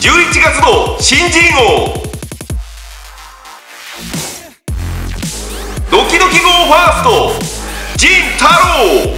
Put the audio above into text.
11月の新人王ドキドキ号ファースト陣太郎。